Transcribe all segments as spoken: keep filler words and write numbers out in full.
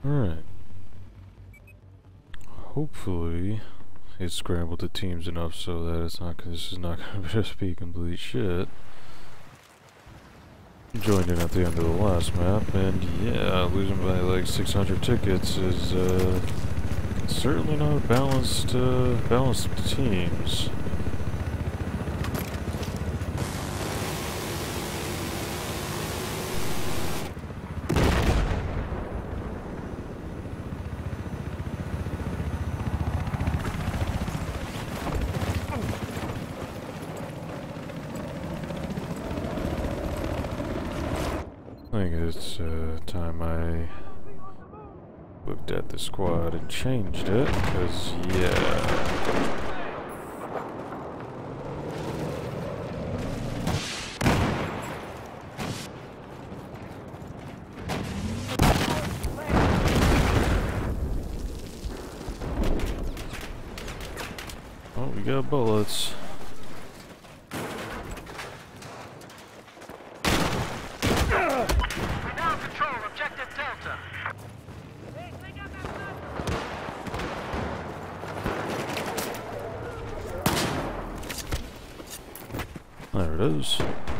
Alright. Hopefully it scrambled the teams enough so that it's not, this is not going to just be complete shit. Joined in at the end of the last map, and yeah, losing by like six hundred tickets is uh, certainly not balanced, uh, balanced teams. I think it's uh, time I looked at the squad and changed it, because, yeah. Oh, we got bullets. There it is.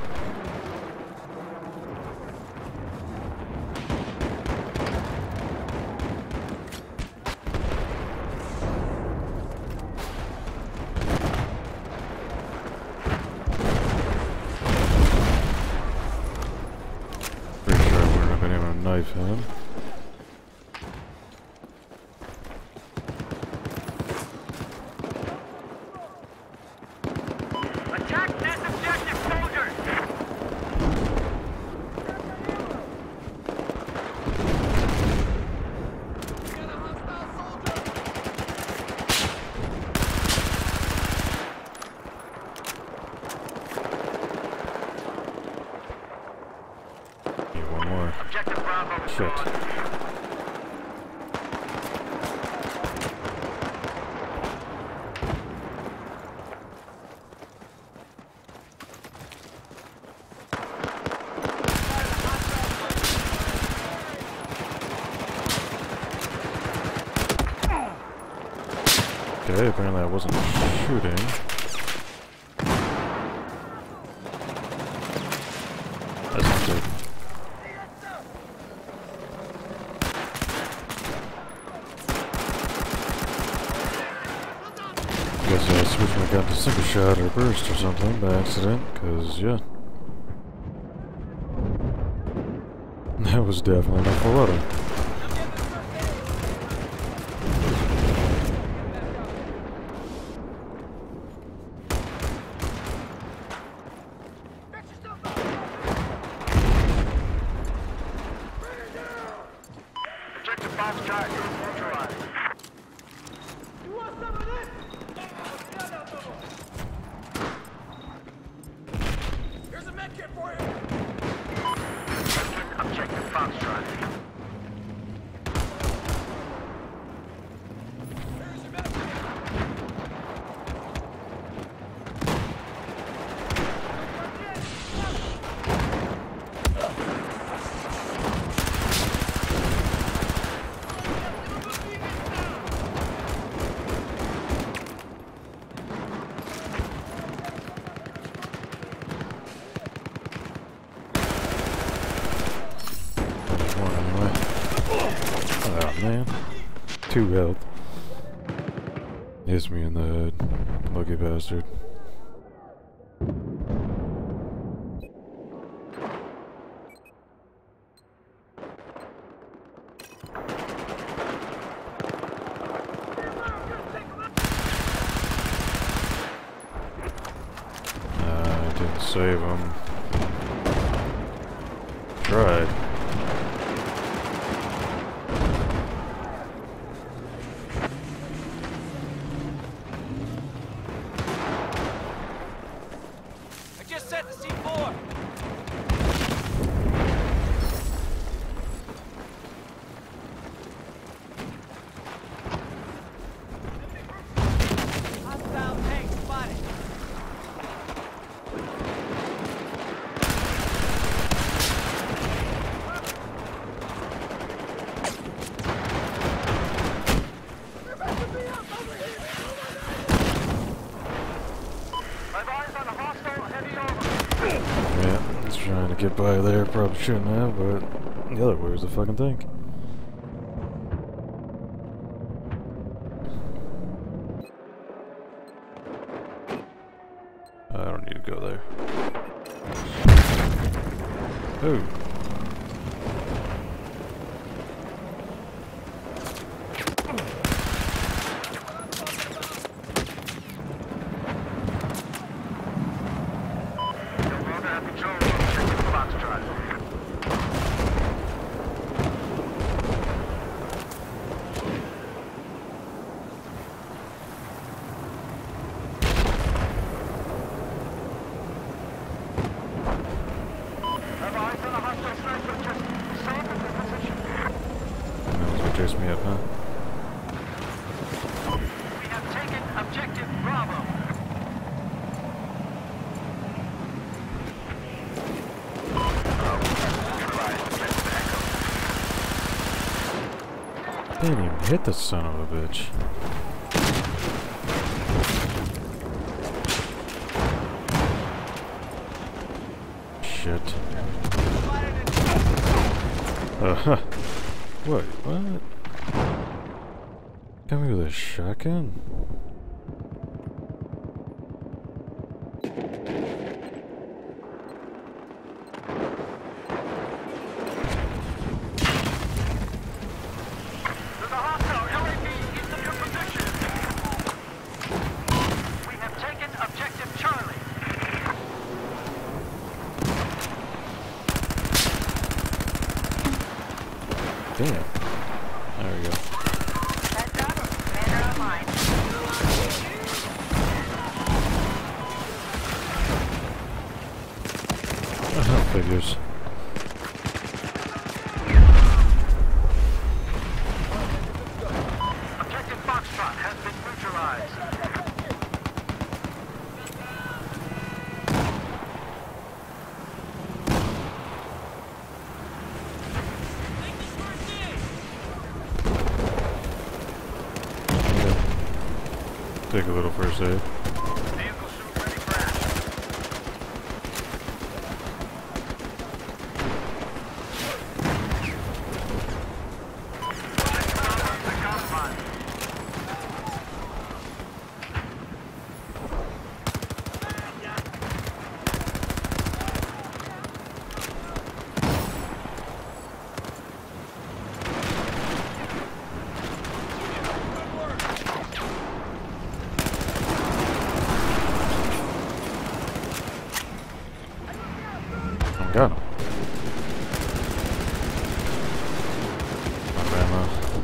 Pretty sure I wouldn't have been able to knife him. Shit. Okay, apparently I wasn't shooting. That's not good. I guess I switched my gun to single shot or burst or something by accident, cause yeah. That was definitely not full auto. Man, two health. Hits me in the head. Lucky bastard. I didn't save him. Tried. Set the C four. Hostile tank spotted. get by there. Probably shouldn't have, but the other where's the fucking thing? I don't need to go there. Ooh. Chase me up, huh? We have taken objective Bravo. Didn't even hit the son of a bitch. Shit. Uh huh. What? What? Got me with a shotgun? There's a hostile L A V east of your position. We have taken objective Charlie. Damn. There we go. Heads up, commander online. Uh-huh, figures. Objective Foxtrot has been neutralized. Take a little first aid. Vehicle suit ready for action. Got him. Ammo.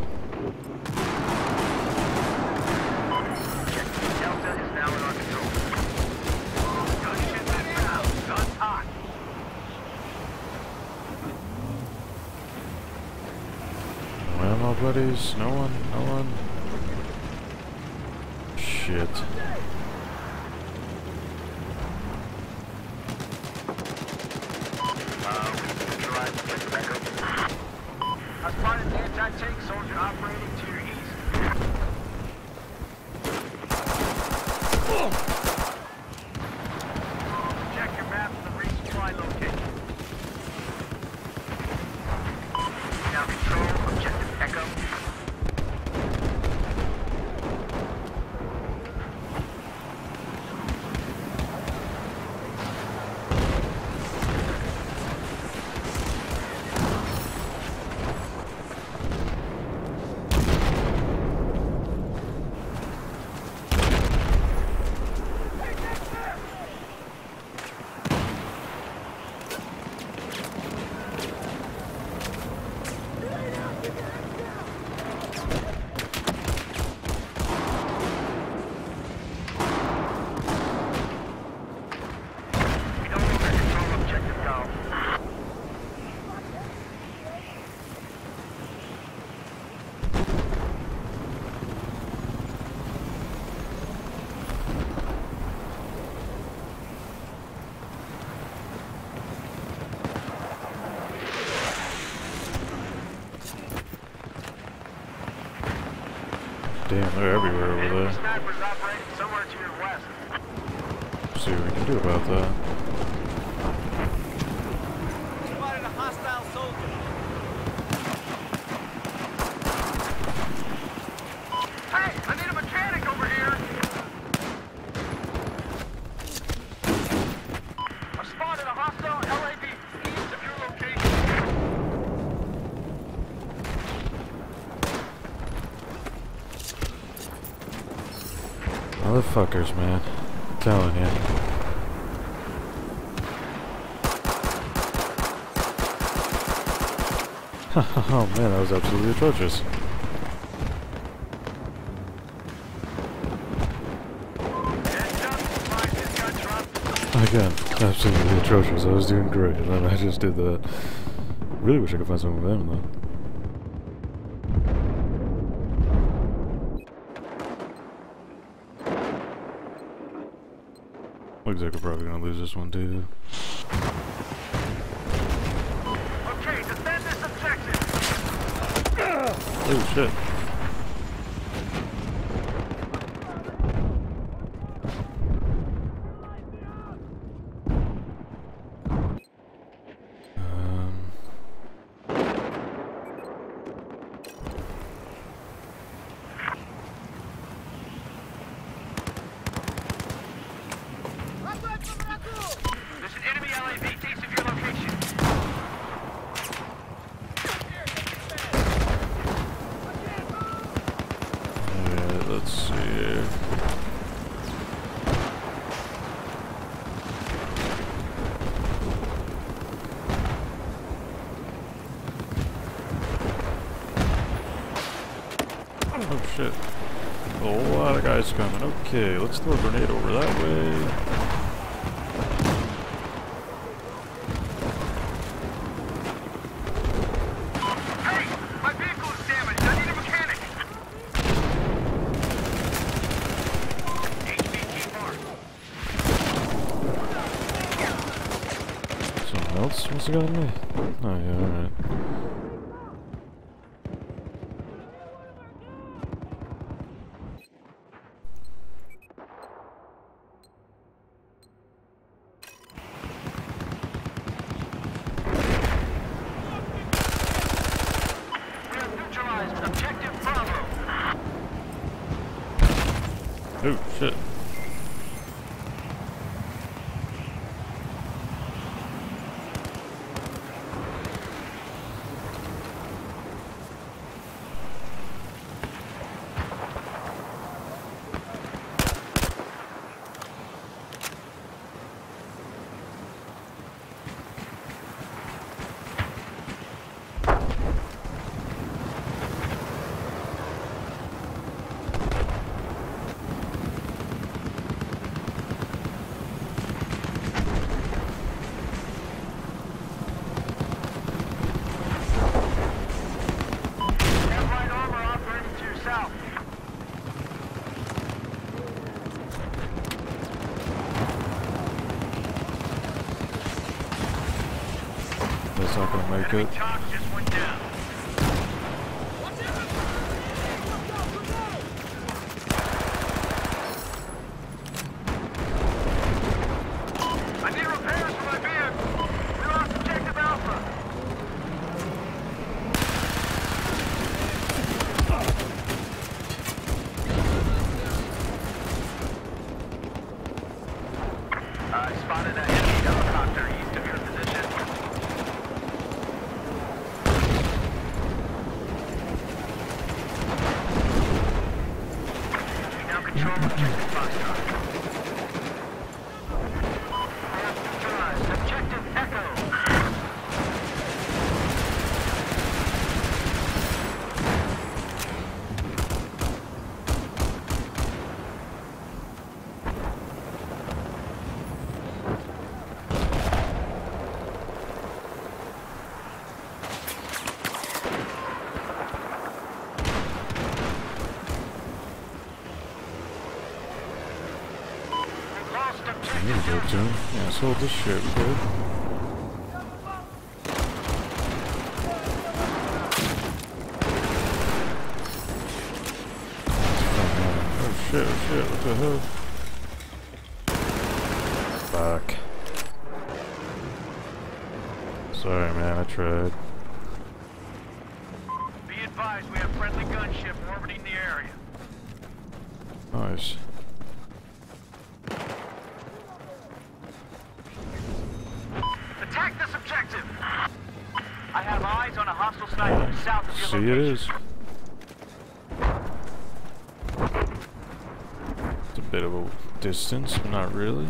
Delta is now in our control. Gunship inbound. Guns hot. No ammo, buddies. No one. No one. Shit. As part of the anti-tank soldier operating to your east. Check your map for the resupply location. Now control objective Echo. Damn, they're everywhere over there. Snipers operating somewhere to your west. See what we can do about that. motherfuckers, man. I'm telling you. Oh man, that was absolutely atrocious. Again, absolutely atrocious. I was doing great, and then I just did that. Really wish I could find some momentum though. Looks like we're probably gonna lose this one too. Okay, defend this objective. Oh shit. There's an enemy L A V east of your location. Alright, let's see here. Oh shit. A lot of guys coming. Okay, let's throw a grenade over that way. Hey, my vehicle is damaged. I need a mechanic. H V T mark. Someone else must have gotten me. Oh yeah, alright. Objective Bravo. Oh shit. That's not gonna make it. Top just went down. I need repairs for my vehicle. We lost objective Alpha. I spotted an enemy helicopter east of your position. Control objective Foxtrot. Neutralized objective Echo. Here we go, Jim. Yeah, let's hold this shit, we good. Oh shit, oh shit, what the hell? Fuck. Sorry man, I tried. Be advised, we have friendly gunship orbiting the area. Nice. Attack this objective! I have eyes on a hostile sniper south of your See, location. it is. It's a bit of a distance, but not really.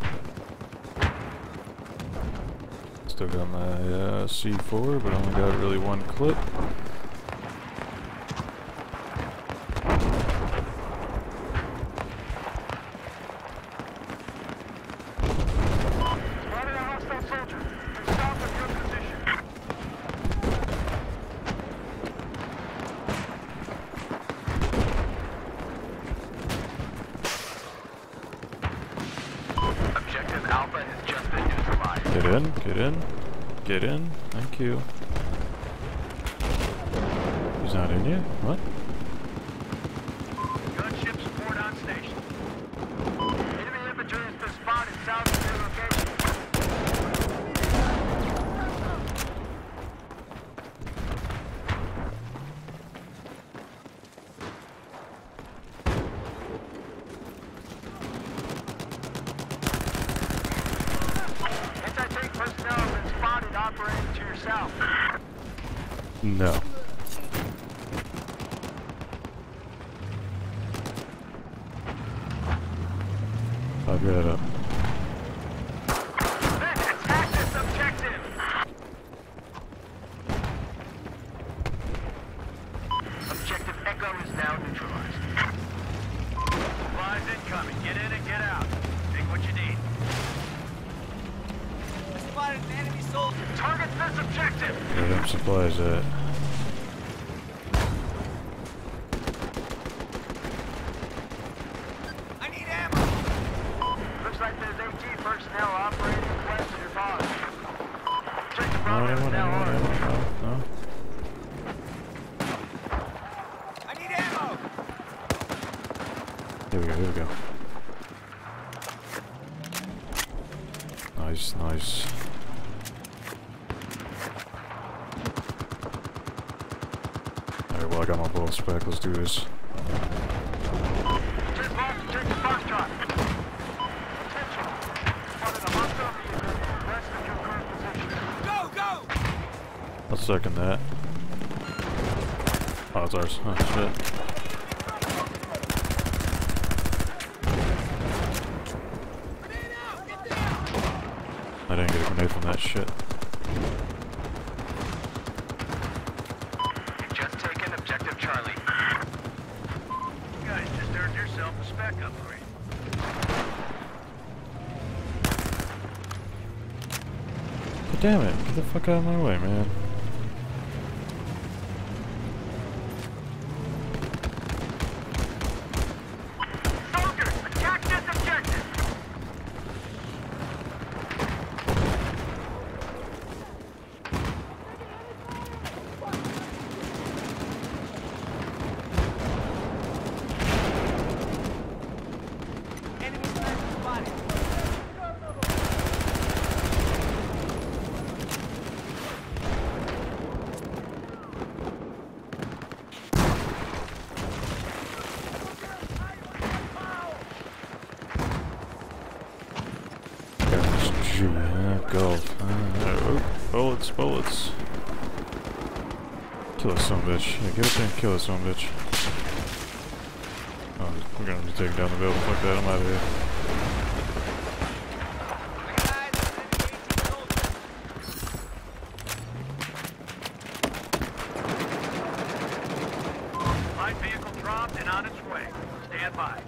Still got my uh, C four, but only got really one clip. Get in, get in, get in, thank you. He's not in yet? What? Gunship support on station. Enemy infantry has been spotted south of your location. Anti-tank personnel have been spotted operating to your south. No. I'll get it up. Attack this objective! Objective Echo is now neutralized. Supplies incoming. Get in and get out. Take what you need. Spotted an enemy soldier. Target this objective! Where them supplies at? I need ammo! Looks like there's AT personnel operating west of your boss. Check the No, progress no, no, now no, on. no, no. I need ammo! Here we go, here we go. Nice, nice. Alright, well I got my bullet spec, let's do this. Check box, check the Foxtrot. Attention. Spotted a hostile vehicle west of your current position. Go, go! I'll second that. Oh, it's ours. Oh, shit. I didn't get a grenade from that shit. You've just taken objective Charlie. You guys just earned yourself a spec upgrade. But damn it, get the fuck out of my way, man. Soldiers, attack this objective! Enemy sniper spotted. Yeah, go. Uh, oh, bullets, bullets. Kill this son of a bitch. Yeah, get up there and kill this son of a bitch. Oh, we're gonna be taking down the building. Fuck that, I'm out of here. Light vehicle dropped and on its way. Stand by.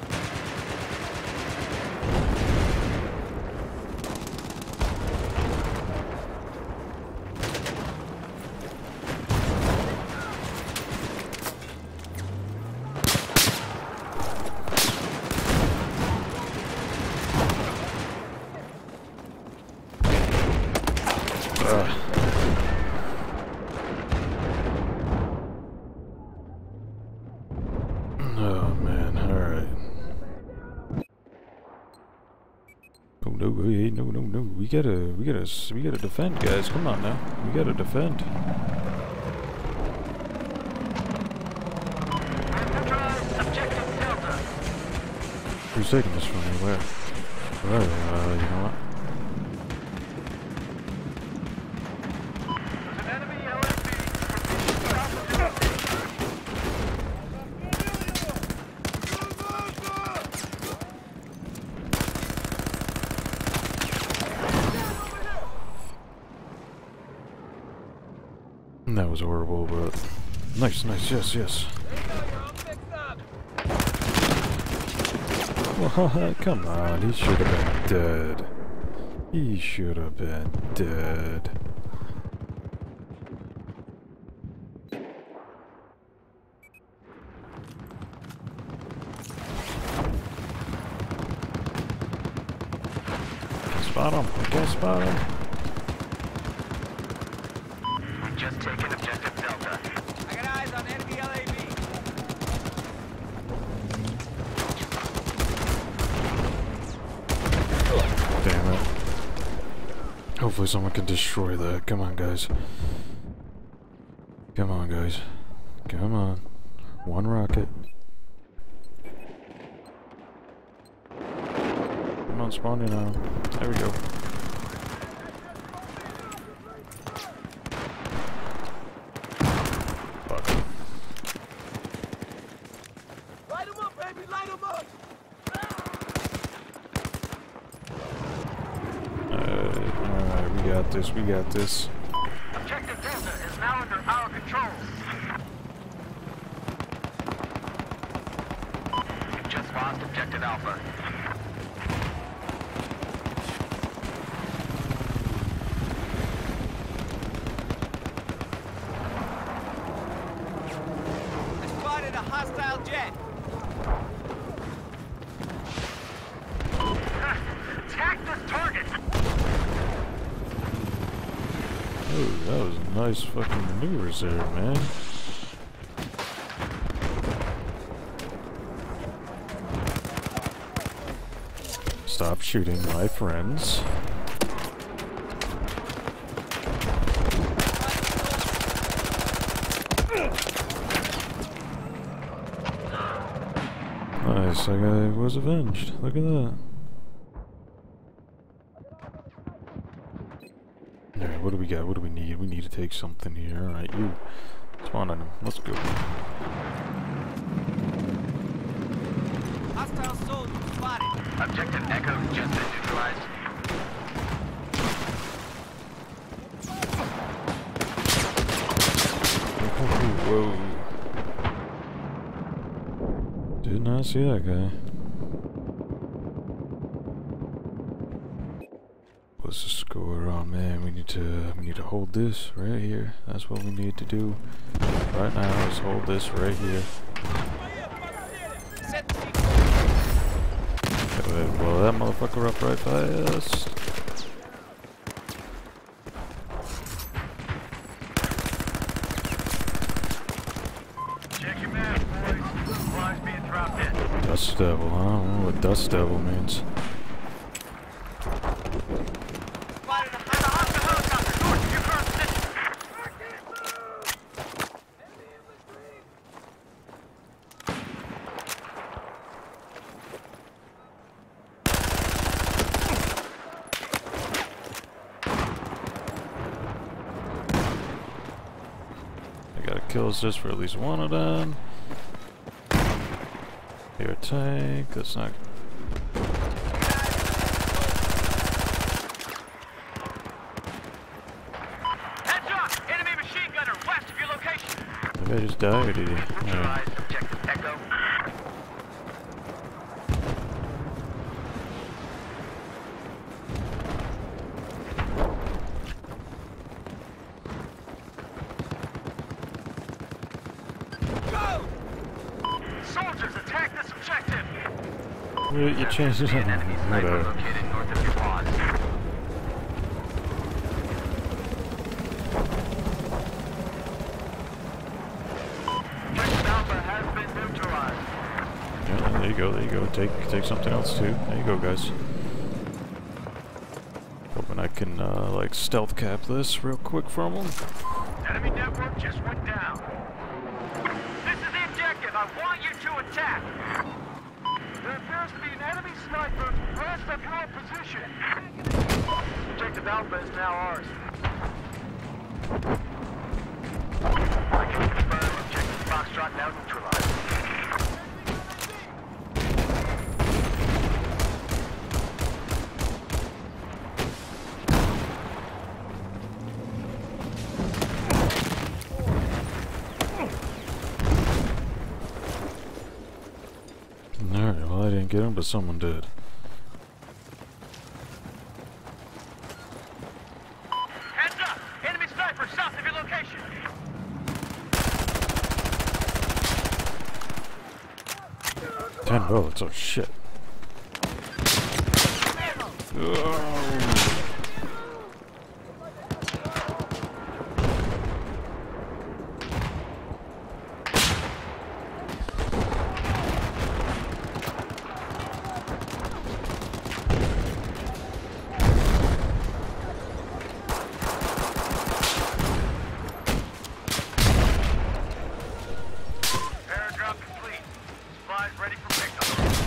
Oh man, alright. Oh no, hey, no, no, no. We gotta, we gotta, we gotta defend, guys. Come on now. We gotta defend. Objective Delta. Who's taking this from me? Where? Where? Uh, you know what? There's an enemy L S B south of your location. That was horrible, but nice, nice, yes, yes. Well, come on, he should have been dead. He should have been dead. Spot him, I can't spot him. We've just taken objective Delta. I got eyes on enemy L A V. Damn it. Hopefully someone can destroy that. Come on, guys. Come on, guys. Come on. One rocket. Come on, spawn you now. There we go. Fuck. Light him up, baby, light him up! Alright, we got this, we got this. Objective Delta is now under our control. We've just lost objective Alpha. I spotted a hostile jet. Attack this target! Oh, that was nice fucking maneuvers there, man. Stop shooting my friends. Nice, that guy was avenged. Look at that. Alright, what do we got? What do we need? We need to take something here. Alright, you. Spawn on him. Let's go. Hostile soldier spotted. Objective Echo just been neutralized. Whoa. Did not see that guy. What's the score on, man? We need to we need to hold this right here. That's what we need to do right now, is hold this right here. Set the Okay, blow that motherfucker up right fast. Check your map, boys. Supplies being dropped in. Dust Devil, huh? I don't know what Dust Devil means. spotted a There's a hostile helicopter north of your current position. I gotta kill just for at least one of them. Air tank, that's not. Headshot! Enemy machine gunner west of your location. The guy just died, or did he? Yeah. Neutralized objective Echo. go! Soldiers, attack this objective! You, you changed it. An enemy sniper Whatever. located north of your pause. Objective Alpha has been neutralized. Yeah, there you go, there you go. Take take something else too. There you go, guys. Hoping I can uh, like stealth cap this real quick from them. Enemy network just went down. This is the objective. I want you to attack. There appears to be an enemy sniper west of your position. Objective Alpha is now ours. I can confirm objective Foxtrot now neutralized. didn't get him, but someone did. Heads up! Enemy sniper south of your location! Ten bullets, oh shit. Oh. Airdrop complete. Supplies ready for pickup.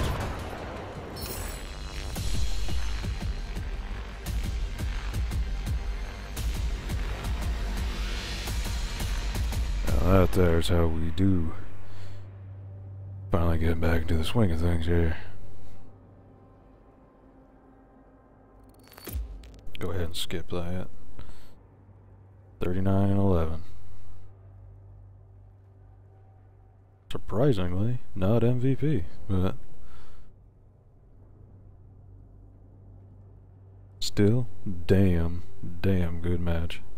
Now that there's how we do. Finally getting back into the swing of things here. Go ahead and skip that. thirty-nine and eleven. Surprisingly, not M V P, but still, damn, damn good match.